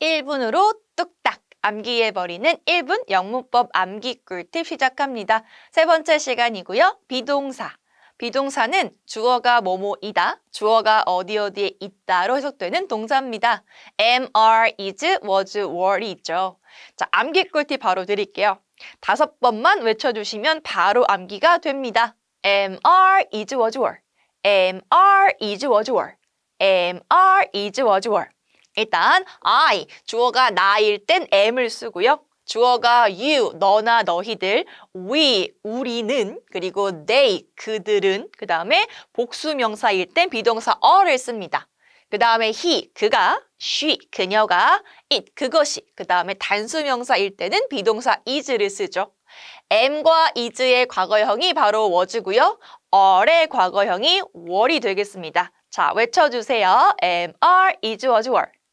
1분으로 뚝딱 암기해버리는 1분 영문법 암기 꿀팁 시작합니다. 세 번째 시간이고요. 비동사. 비동사는 주어가 뭐뭐이다, 주어가 어디 어디에 있다로 해석되는 동사입니다. am, are, is, was, were이 있죠. 자, 암기 꿀팁 바로 드릴게요. 5번만 외쳐주시면 바로 암기가 됩니다. am, are, is, was, were. am, are, is, was, were. am, are, is, was, were. 일단 I, 주어가 나일 땐 am을 쓰고요. 주어가 you, 너나 너희들, we, 우리는, 그리고 they, 그들은, 그 다음에 복수명사일 땐 비동사 are를 씁니다. 그 다음에 he, 그가, she, 그녀가, it, 그것이, 그 다음에 단수명사일 때는 비동사 is를 쓰죠. am과 is의 과거형이 바로 was고요. are의 과거형이 were이 되겠습니다. 자, 외쳐주세요. am, are, is, was, were.